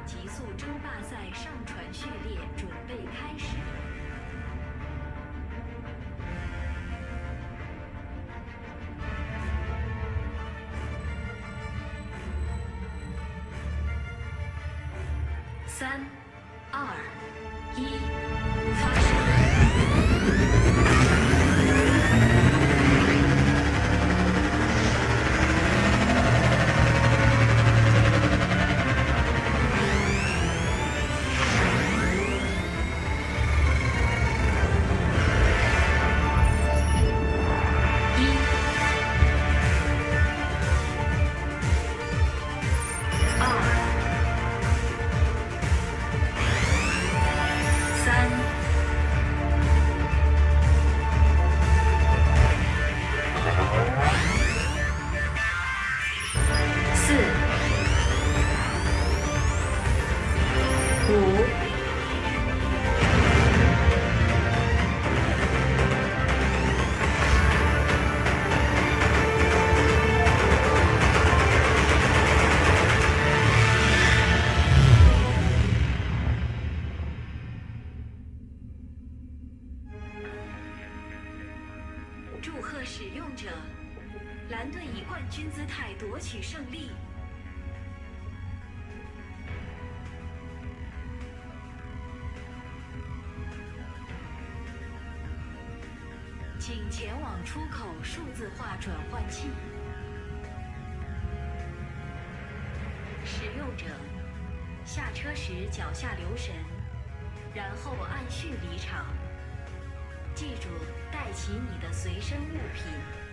极速争霸赛上传序列准备开始。3、2、1，发射！祝贺使用者，蓝队以冠军姿态夺取胜利。请前往出口数字化转换器。使用者下车时脚下留神，然后按序离场。记住，带齐你的随身物品。